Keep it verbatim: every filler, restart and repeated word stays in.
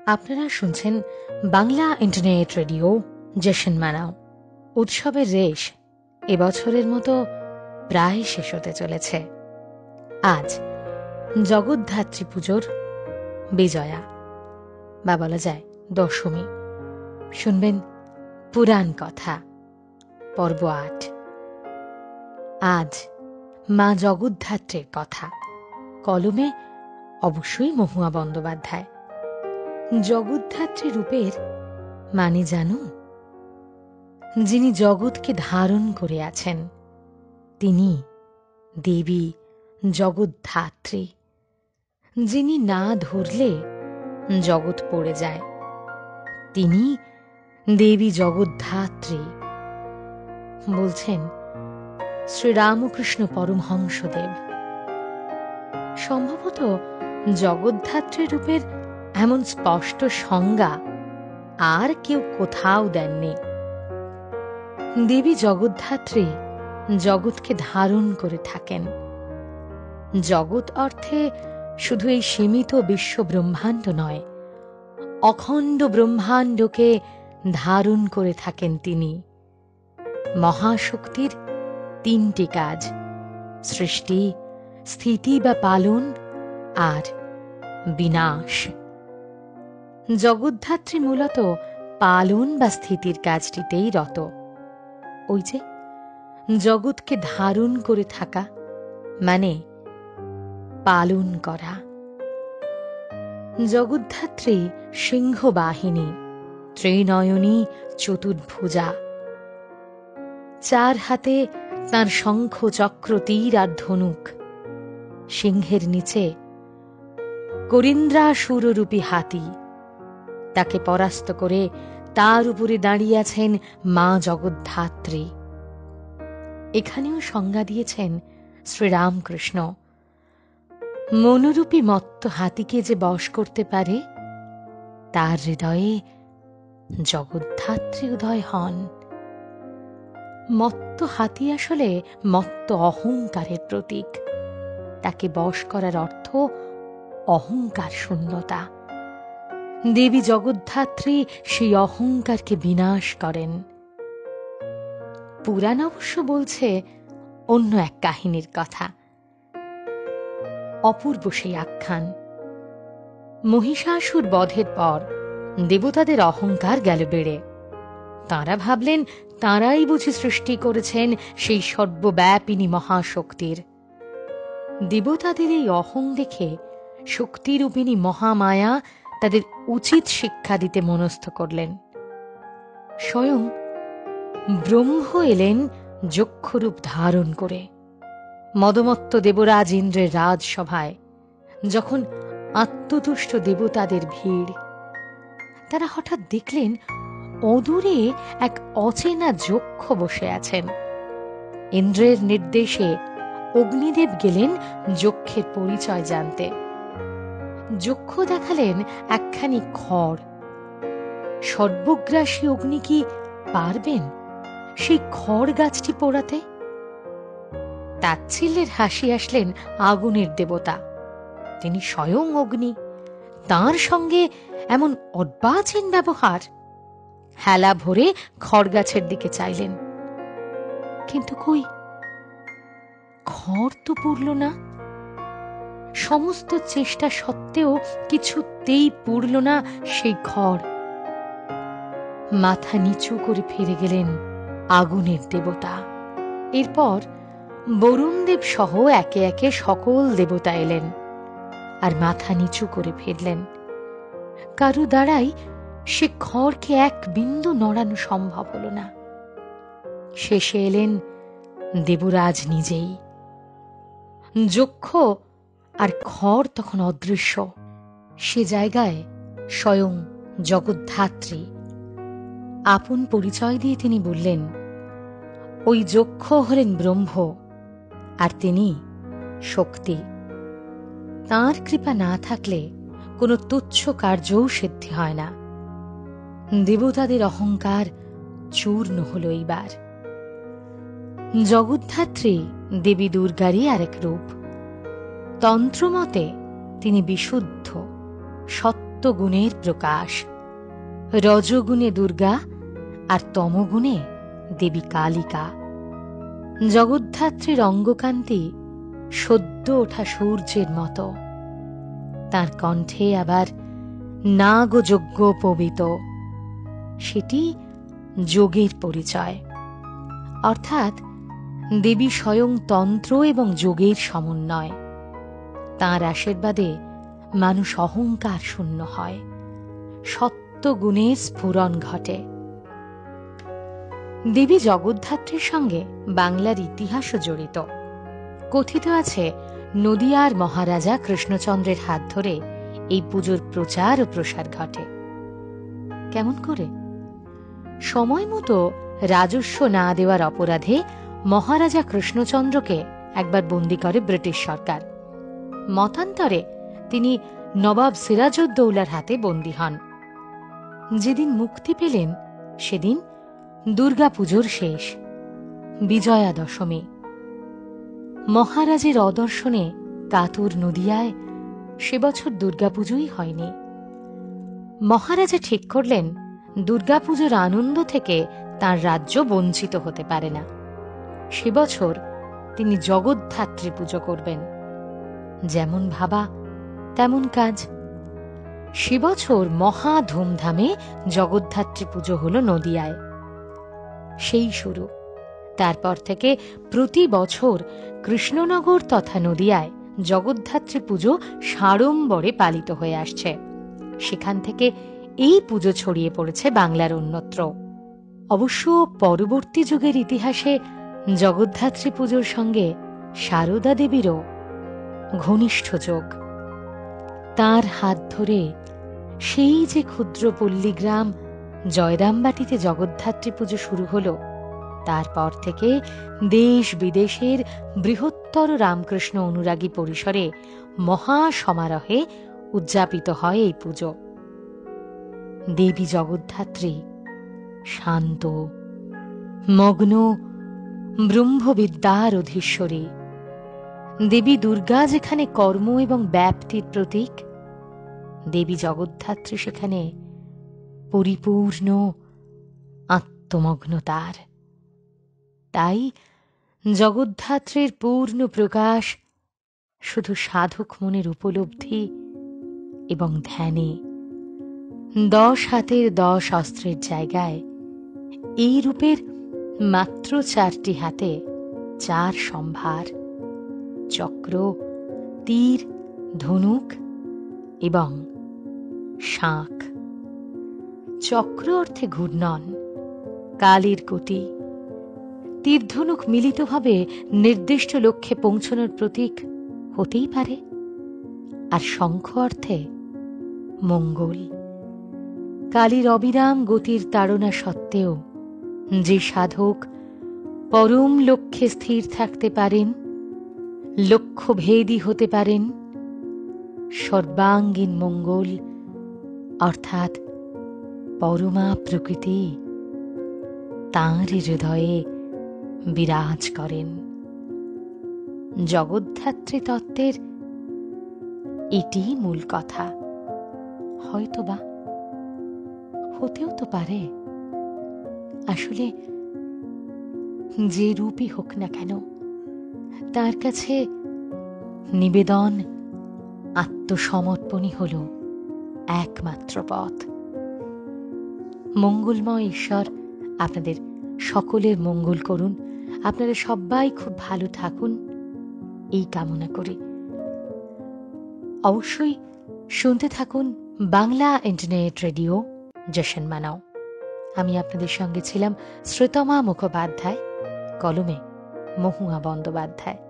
আপনারা শুনছেন Bangla internet radio Jashn Manao. উৎসবের রেশ এবছরের মতো প্রায় শেষ হতে চলেছে। আজ জগদ্ধাত্রী পুজোর বিজয়া বা বলা যায় দশমী। শুনবেন পুরাণ কথা পর্ব আট। আজ মা জগদ্ধাত্রীর কথা, কলমে অবশ্যই মহুয়া বন্দ্যোপাধ্যায়। জগদ্ধাত্রী রূপের মানে জানো? যিনি জগৎকে ধারণ করে আছেন তিনি দেবী জগদ্ধাত্রী। যিনি না ধরলে জগৎ পড়ে যায় তিনি দেবী জগদ্ধাত্রী, বলছেন শ্রীরামকৃষ্ণ পরমহংসদেব। সম্ভবত জগদ্ধাত্রী রূপের এমন স্পষ্ট সংজ্ঞা আর কেউ কোথাও দেননি। দেবী জগদ্ধাত্রী জগৎকে ধারণ করে থাকেন। জগৎ অর্থে শুধু এই সীমিত বিশ্ব ব্রহ্মাণ্ড নয়, অখণ্ড ব্রহ্মাণ্ডকে ধারণ করে থাকেন তিনি। মহাশক্তির তিনটি কাজ: সৃষ্টি, স্থিতি বা পালন, আর বিনাশ। জগদ্ধাত্রী মূলত পালন বা স্থিতির কাজটিতেই রত। ওই যে জগৎকে ধারণ করে থাকা মানে পালন করা। জগদ্ধাত্রী সিংহবাহিনী, ত্রিনয়নী, চতুর্ভুজা। চার হাতে তাঁর শঙ্খ, চক্র, তীর আর ধনুক। সিংহের নিচে করিন্দ্রাসুররূপী হাতি। তাকে পরাস্ত করে তার উপরে দাঁড়িয়ে আছেন মা জগদ্ধাত্রী। এখানেও সংজ্ঞা দিয়েছেন শ্রীরামকৃষ্ণ। মনোরূপী মত্ত হাতিকে যে বশ করতে পারে তার হৃদয়ে জগদ্ধাত্রী উদয় হন। মত্ত হাতি আসলে মত্ত অহংকারের প্রতীক। তাকে বশ করার অর্থ অহংকার শূন্যতা। দেবী জগদ্ধাত্রী সেই অহংকারকে বিনাশ করেন। পুরাণ অবশ্য বলছে অন্য এক কাহিনীর কথা। অপূর্ব সেই আখ্যান। মহিষাসুর বধের পর দেবতাদের অহংকার গেল বেড়ে। তাঁরা ভাবলেন তাঁরাই বুঝি সৃষ্টি করেছেন সেই সর্বব্যাপিনী মহাশক্তির। দেবতাদের এই অহং দেখে শক্তিরূপিণী মহামায়া তাদের উচিত শিক্ষা দিতে মনস্থ করলেন। স্বয়ং ব্রহ্ম এলেন যক্ষরূপ ধারণ করে। মদমত্ত দেবরাজ ইন্দ্রের রাজসভায় যখন আত্মতুষ্ট দেবতাদের ভিড়, তারা হঠাৎ দেখলেন অদূরে এক অচেনা যক্ষ বসে আছেন। ইন্দ্রের নির্দেশে অগ্নিদেব গেলেন যক্ষের পরিচয় জানতে। যক্ষ দেখালেন একখানি খড়। সর্বগ্রাসী অগ্নি কি পারবেন সেই খড় গাছটি পোড়াতে? তাচ্ছিল্যের হাসি আসলেন আগুনের দেবতা। তিনি স্বয়ং অগ্নি, তাঁর সঙ্গে এমন অর্বাচীন ব্যবহার। হেলা ভরে খড় গাছের দিকে চাইলেন, কিন্তু কই, খড় তো পুড়ল না। সমস্ত চেষ্টা সত্ত্বেও কিছুতেই পুড়ল না সেই খড়। মাথা নিচু করে ফিরে গেলেন আগুনের দেবতা। এরপর বরুণদেব সহ একে একে সকল দেবতা এলেন আর মাথা নিচু করে ফিরলেন। কারু দ্বারাই সে খড়কে এক বিন্দু নড়ানো সম্ভব হল না। শেষে এলেন দেবরাজ নিজেই। যক্ষ আর খড় তখন অদৃশ্য। সে জায়গায় স্বয়ং জগদ্ধাত্রী। আপন পরিচয় দিয়ে তিনি বললেন, ওই যক্ষ হলেন ব্রহ্ম আর তিনি শক্তি। তাঁর কৃপা না থাকলে কোনো তুচ্ছ কার্যও সিদ্ধি হয় না। দেবতাদের অহংকার চূর্ণ হল এইবার। জগদ্ধাত্রী দেবী দুর্গারই আরেক রূপ। তন্ত্রমতে তিনি বিশুদ্ধ, সত্য সত্যগুণের প্রকাশ। রজগুণে দুর্গা আর তমগুণে দেবী কালিকা। জগদ্ধাত্রীর অঙ্গকান্তি সদ্য ওঠা সূর্যের মতো। তার কণ্ঠে আবার নাগযজ্ঞ পবিত, সেটি যোগের পরিচয়। অর্থাৎ দেবী স্বয়ং তন্ত্র এবং যোগের সমন্বয়। তাঁর আশীর্বাদে মানুষ অহংকার শূন্য হয়, সত্যগুণের স্ফুরণ ঘটে। দেবী জগদ্ধাত্রীর সঙ্গে বাংলার ইতিহাসও জড়িত। কথিত আছে নদিয়ার মহারাজা কৃষ্ণচন্দ্রের হাত ধরে এই পুজোর প্রচার ও প্রসার ঘটে। কেমন করে? সময় মতো রাজস্ব না দেওয়ার অপরাধে মহারাজা কৃষ্ণচন্দ্রকে একবার বন্দী করে ব্রিটিশ সরকার। মতান্তরে তিনি নবাব সিরাজউদ্দৌলার হাতে বন্দী হন। যেদিন মুক্তি পেলেন সেদিন দুর্গাপুজোর শেষ, বিজয়া দশমী। মহারাজের অদর্শনে কাতুর নদিয়ায় সে বছর দুর্গাপুজোই হয়নি। মহারাজা ঠিক করলেন দুর্গাপুজোর আনন্দ থেকে তার রাজ্য বঞ্চিত হতে পারে না। সে বছর তিনি জগদ্ধাত্রী পুজো করবেন। যেমন ভাবা তেমন কাজ। সে বছর মহা ধুমধামে জগদ্ধাত্রী পুজো হল নদিয়ায়। সেই শুরু। তারপর থেকে প্রতি বছর কৃষ্ণনগর তথা নদিয়ায় জগদ্ধাত্রী পুজো সাড়ম্বরে পালিত হয়ে আসছে। সেখান থেকে এই পুজো ছড়িয়ে পড়েছে বাংলার অন্যত্র। অবশ্য পরবর্তী যুগের ইতিহাসে জগদ্ধাত্রী পুজোর সঙ্গে সারদা দেবীরও ঘনিষ্ঠ যোগ। তাঁর হাত ধরে সেই যে ক্ষুদ্র পল্লীগ্রাম জয়রামবাটিতে জগদ্ধাত্রী পুজো শুরু হল, তারপর থেকে দেশ বিদেশের বৃহত্তর রামকৃষ্ণ অনুরাগী পরিসরে মহা সমারোহে উদযাপিত হয় এই পুজো। দেবী জগদ্ধাত্রী শান্ত, মগ্ন ব্রহ্মবিদ্যার অধীশ্বরী। দেবী দুর্গা যেখানে কর্ম এবং ব্যাপ্তির প্রতীক, দেবী জগদ্ধাত্রী সেখানে পরিপূর্ণ আত্মমগ্নতার। তাই জগদ্ধাত্রীর পূর্ণ প্রকাশ শুধু সাধক মনের উপলব্ধি এবং ধ্যানে। দশ হাতের দশ অস্ত্রের জায়গায় এই রূপের মাত্র চারটি হাতে চার সম্ভার, চক্র, তীর, ধনুক এবং শাঁখ। চক্র অর্থে ঘূর্ণন, কালীর কোটি। তীর ধনুক মিলিতভাবে নির্দিষ্ট লক্ষ্যে পৌঁছানোর প্রতীক হতেই পারে। আর শঙ্খ অর্থে মঙ্গল। কালীর অবিরাম গতির তাড়না সত্ত্বেও যে সাধক পরম লক্ষ্যে স্থির থাকতে পারেন, লক্ষ্যভেদী হতে পারেন, সর্বাঙ্গীন মঙ্গল অর্থাৎ পরমা প্রকৃতি তাঁর হৃদয়ে বিরাজ করেন। জগদ্ধাত্রী তত্ত্বের এটি মূল কথা। হয়তোবা হতেও তো পারে আসলে যে রূপই হোক না কেন, তার কাছে নিবেদন আত্মসমর্পণই হল একমাত্র পথ। মঙ্গলময় ঈশ্বর আপনাদের সকলের মঙ্গল করুন। আপনারা সবাই খুব ভালো থাকুন এই কামনা করি। অবশ্যই শুনতে থাকুন বাংলা ইন্টারনেট রেডিও জশন মানাও। আমি আপনাদের সঙ্গে ছিলাম শ্রীতমা মুখোপাধ্যায়, কলমে মহুয়া বন্দ্যোপাধ্যায়।